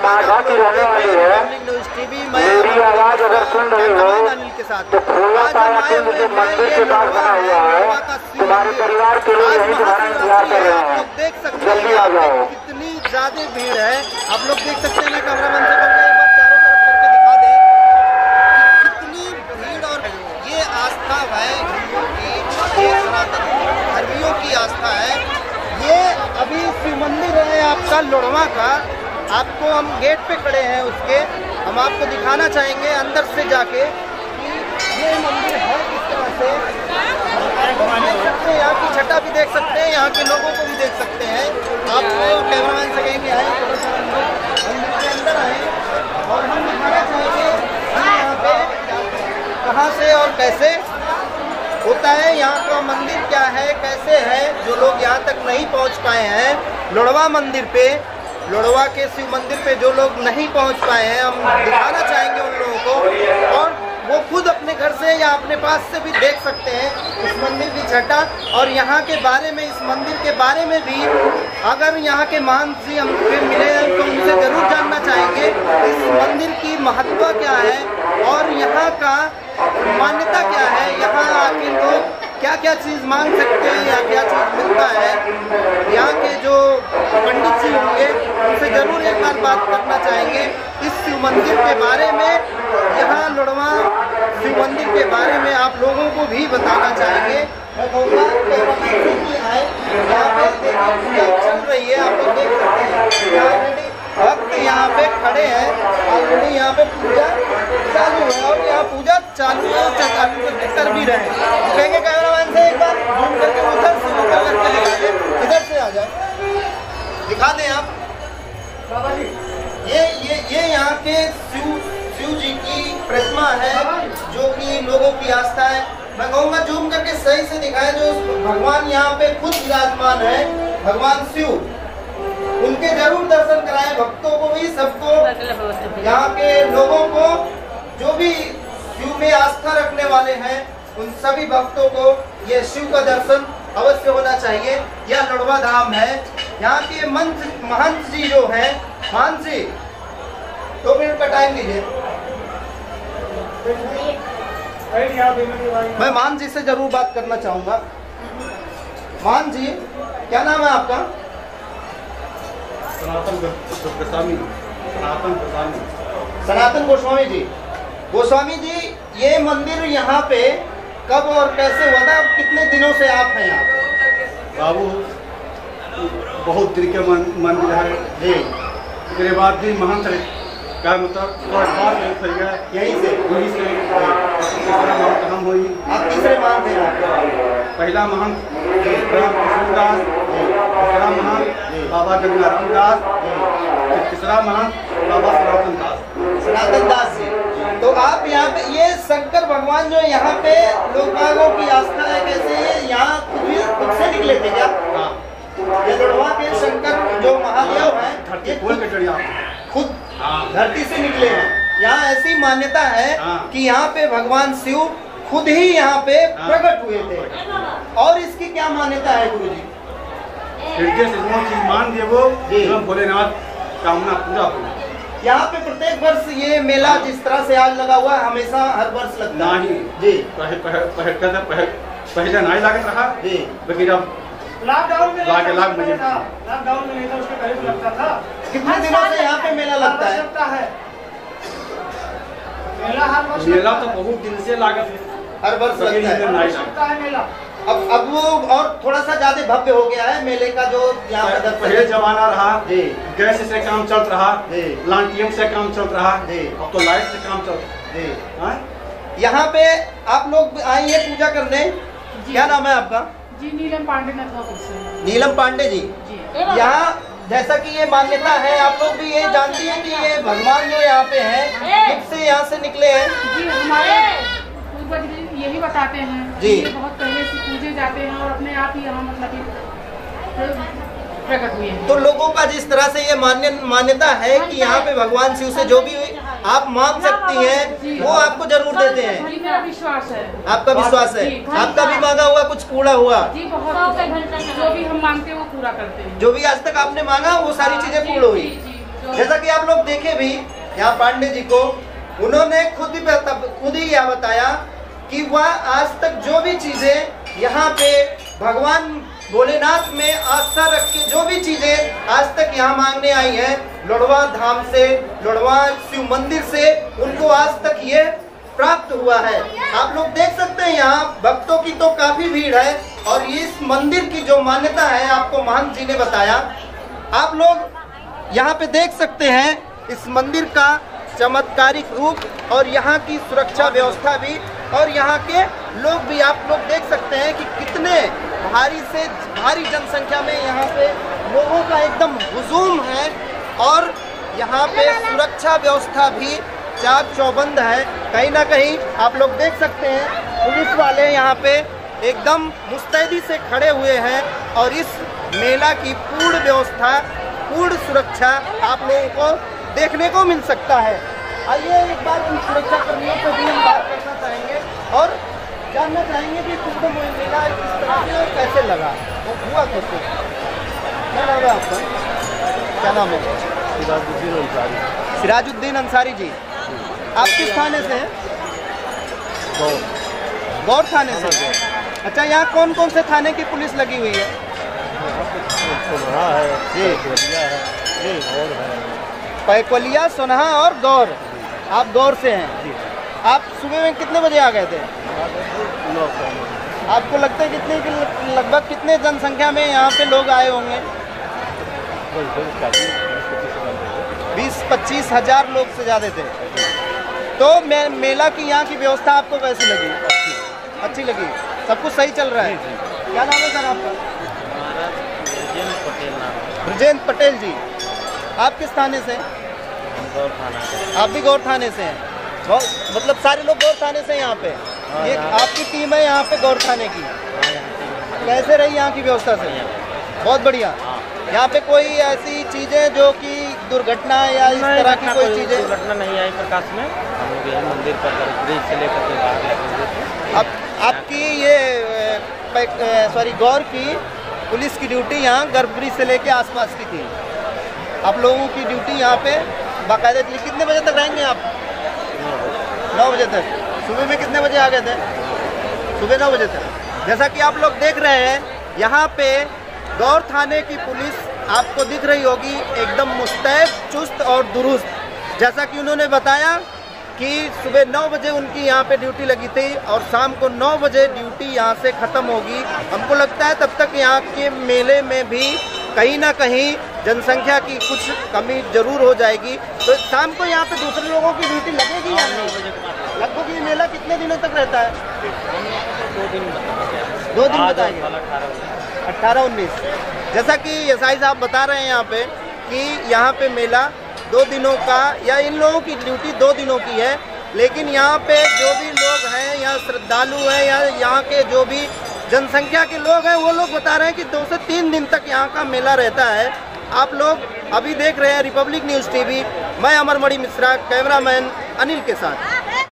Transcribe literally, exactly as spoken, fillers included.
माढ़ा की रहने वाली है, मेरी आवाज अगर सुन रही हो तो खोला पाया कुंड जो मंदिर के पास बना हुआ है, तुम्हारे परिवार के लोग यही तुम्हारा इंतजार कर रहे हैं, जल्दी आ जाओ। कितनी ज्यादा भीड़ है आप लोग देख सकते हैं ना, कैमरामैन से बोलते हैं एक बार चारों तरफ करके दिखा दे कितनी भीड़। और ये आस्था है हिंदुओं की, ये सनातन धर्मियों की आस्था है। ये अभी शिव मंदिर है आपका लोढ़वा का, आपको हम गेट पे खड़े हैं उसके, हम आपको दिखाना चाहेंगे अंदर से जाके कि ये मंदिर है किस तरह से। देख सकते हैं यहाँ की छटा भी देख सकते हैं, यहाँ के लोगों को भी देख सकते हैं। आपको कैमरामैन से कहेंगे आए थोड़ा सा मंदिर के अंदर आए और हम दिखाना चाहेंगे यहाँ पे कहाँ से और कैसे होता है, यहाँ का मंदिर क्या है, कैसे है। जो लोग यहाँ तक नहीं पहुँच पाए हैं लोढ़वा मंदिर पे, लोढ़वा के शिव मंदिर पे जो लोग नहीं पहुँच पाए हैं, हम दिखाना चाहेंगे उन लोगों को, और वो खुद अपने घर से या अपने पास से भी देख सकते हैं इस मंदिर की छटा। और यहाँ के बारे में, इस मंदिर के बारे में भी अगर यहाँ के महंत जी हमसे मिले तो उनसे ज़रूर जानना चाहेंगे इस मंदिर की महत्व क्या है और यहाँ का मान्यता क्या है, यहाँ आके लोग क्या क्या चीज़ मांग सकते हैं या क्या चीज़ मिलता है। यहाँ के जो पंडित जी होंगे उनसे ज़रूर एक बार बात करना चाहेंगे इस शिव मंदिर के बारे में, यहाँ लोढ़वा शिव मंदिर के बारे में आप लोगों को भी बताना चाहेंगे। मैं कहूँगा आए यहाँ पे देखिए चल रही है, आप लोग देख सकते हैं ऑलरेडी भक्त यहाँ पे खड़े हैं, ऑलरेडी यहाँ पे पूजा चालू है और यहाँ पूजा चालू है और चालू कर भी रहे हैं। कहेंगे कैमरामैन से एक बार जूम करके उधर से ऊपर करके दिखा दें, इधर से आ जाए दिखा दें आप बाबा जी। ये ये ये यहाँ के शिव शिव जी की प्रतिमा है जो कि लोगों की आस्था है। मैं कहूँगा जूम करके सही से दिखाएं, जो भगवान यहाँ पे खुद विराजमान है, भगवान शिव, उनके जरूर दर्शन कराएं भक्तों को भी, सबको, यहाँ के लोगों को, जो भी शिव में आस्था रखने वाले हैं उन सभी भक्तों को ये शिव का दर्शन अवश्य होना चाहिए। यह लोढ़वा धाम है। यहाँ के मंत्र महंत जी जो हैं, महंत जी दो मिनट का टाइम दीजिए, मैं महंत जी से जरूर बात करना चाहूँगा। महंत जी क्या नाम है आपका? सनातन गोस्वामी। सनातन गोस्वामी। सनातन गोस्वामी जी। गोस्वामी जी, ये मंदिर यहाँ पे कब और कैसे हुआ था? कितने दिनों से आप हैं यहाँ? बाबू बहुत दिन के मंदिर है जी। इसके बाद भी महंत का मतलब यहीं से दूरी से तीसरा महंत हम हुई। आप तीसरे महंत हैं? पहला महंत कृष्णदास, दूसरा महंत बाबा गंगाराम दास, तीसरा महंत बाबा सनातन दास। सनातन दास जी, तो आप यहाँ पे ये शंकर भगवान जो यहाँ पे लोगों की आस्था है, कैसे ये यहाँ खुद भी खुद से निकले थे क्या? हाँ, ये लोढ़वा के शंकर जो महादेव हैं ये खुद धरती से निकले हैं। यहाँ ऐसी मान्यता है कि यहाँ पे भगवान शिव खुद ही यहाँ पे प्रकट हुए थे। और इसकी क्या मान्यता है गुरु जी? हृदय से जो चीज मान दिए वो भोलेनाथ कामना पूरा हो। यहाँ पे प्रत्येक वर्ष ये मेला जिस तरह से आज लगा हुआ है, हमेशा हर वर्ष लगता है नहीं जी। पहले पहले पहले नहीं लागत रहा जी, लेकिन अब लॉकडाउन में लाख लाख बजे लॉकडाउन में नहीं था, उसके करीब लगता था। कितने दिनों से यहाँ पे मेला लगता है? लगता है मेला हर वर्ष मेला तो बहुत दिन से लागत है, हर वर्ष लगता है, नहीं लगता है मेला। अब अब वो और थोड़ा सा ज्यादा भव्य हो गया है मेले का जो यहाँ पे दर्शन। पहले जमाना रहा जी, गैस से काम चल रहा जी, लालटेन से काम चल रहा जी, अब तो लाइट से काम चल रहा जी। है। यहाँ पे आप लोग आए हैं पूजा करने, क्या नाम है आपका? जी नीलम पांडे नथवापुर से। नीलम पांडे जी, यहाँ जैसा कि ये मान्यता है, आप लोग भी ये जानती हैं कि ये भगवान जो यहाँ पे हैं कब से यहाँ से निकले हैं? जी हमारे पूर्वज यही बताते हैं जी, ये बहुत पहले से पूजे जाते हैं और अपने आप ही यहाँ मतलब प्रकट हुए हैं। तो लोगों का जिस तरह से ये मान्य मान्यता है कि यहाँ पे भगवान शिव से जो भी आप मांग सकती हैं वो आपको जरूर देते हैं। मेरा विश्वास है। आपका विश्वास है? आपका भी मांगा हुआ कुछ पूरा हुआ? जी बहुत, जो भी हम मांगते हैं वो पूरा करते हैं। जो भी आज तक आपने मांगा वो सारी चीजें पूर्ण हुई। जैसा कि आप लोग देखे भी यहाँ पांडे जी को, उन्होंने खुद ही बता, खुद ही यह बताया कि वह आज तक जो भी चीजें यहाँ पे भगवान भोलेनाथ में आस्था रख के जो भी चीजें आज तक यहाँ मांगने आई हैं, लोढ़वा धाम से, लोढ़वा शिव मंदिर से उनको आज तक ये प्राप्त हुआ है। आप लोग देख सकते हैं यहाँ भक्तों की तो काफी भीड़ है और इस मंदिर की जो मान्यता है आपको महंत जी ने बताया। आप लोग यहाँ पे देख सकते हैं इस मंदिर का चमत्कारिक रूप और यहाँ की सुरक्षा व्यवस्था भी, और यहाँ के लोग भी आप लोग देख सकते हैं कि कितने भारी से भारी जनसंख्या में यहाँ पे लोगों का एकदम हुजूम है और यहाँ पे सुरक्षा व्यवस्था भी चाक चौबंद है। कहीं ना कहीं आप लोग देख सकते हैं पुलिस वाले यहाँ पे एकदम मुस्तैदी से खड़े हुए हैं और इस मेला की पूर्ण व्यवस्था, पूर्ण सुरक्षा आप लोगों को देखने को मिल सकता है। आइए एक बार उन सुरक्षा कर्मियों से भी हम बात करना चाहेंगे और जानना चाहेंगे कि कुंभ मेला किस तरह से और कैसे लगा, वो हुआ कैसे। क्या नाम है आपका? क्या नाम है? सिराजुद्दीन अंसारी। सिराजुद्दीन अंसारी जी, आप किस थाने से हैं? गौर गौर थाने से। अच्छा, यहाँ कौन कौन से थाने की पुलिस लगी हुई है? सोनहा है जी, है जी, गौर है, पैकोलिया, सोनहा और गौर। आप गौर से हैं। आप सुबह में कितने बजे आ गए थे? आपको लगता है कितने कि लगभग कितने जनसंख्या में यहाँ पे लोग आए होंगे? बीस पच्चीस हजार लोग से ज़्यादा थे। तो मैं मेला की यहाँ की व्यवस्था आपको कैसी लगी? अच्छी अच्छी लगी, सब कुछ सही चल रहा है। क्या नाम है सर आपका? ब्रजेंद्र पटेल नाम। ब्रजेंद्र पटेल जी, आप किस थाने से? गौर थाना। आप भी गौर थाने से हैं? बहुत मतलब सारे लोग गौर थाने से यहाँ पे। ये आपकी टीम है यहाँ पे गौर थाने की। कैसे रही यहाँ की व्यवस्था से? बहुत बढ़िया। यहाँ पे कोई ऐसी चीजें जो कि दुर्घटना या इस तरह की कोई चीजें? दुर्घटना नहीं आई प्रकाश में। हम लोग यही मंदिर पर ब्रिज से लेकर के बाहर लगे हुए थे। अब आपकी ये सॉरी गौर की पुलिस की ड्यूटी यहाँ गर्भगृह से लेके आसपास की थी। आप लोगों की ड्यूटी यहाँ पे बाकायदा थी। कितने बजे तक रहेंगे आप? नौ बजे तक। सुबह में कितने बजे आ गए थे? सुबह नौ बजे तक। जैसा कि आप लोग देख रहे हैं यहाँ पे गौर थाने की पुलिस आपको दिख रही होगी एकदम मुस्तैद, चुस्त और दुरुस्त। जैसा कि उन्होंने बताया कि सुबह नौ बजे उनकी यहाँ पे ड्यूटी लगी थी और शाम को नौ बजे ड्यूटी यहाँ से ख़त्म होगी। हमको लगता है तब तक यहाँ के मेले में भी कहीं ना कहीं जनसंख्या की कुछ कमी जरूर हो जाएगी। तो शाम को यहाँ पे दूसरे लोगों की ड्यूटी लगेगी या नहीं? लगभग ये मेला कितने दिनों तक रहता है? दो दिन दो दिन बताएंगे, अट्ठारह उन्नीस। जैसा कि एसआई साहब बता रहे हैं यहाँ पे कि यहाँ पे मेला दो दिनों का, या इन लोगों की ड्यूटी दो दिनों की है, लेकिन यहाँ पे जो भी लोग हैं, यहाँ श्रद्धालु हैं या यहाँ के जो भी जनसंख्या के लोग हैं, वो लोग बता रहे हैं कि दो से तीन दिन तक यहाँ का मेला रहता है। आप लोग अभी देख रहे हैं रिपब्लिक न्यूज़ टीवी। मैं अमरमणि मिश्रा, कैमरामैन अनिल के साथ।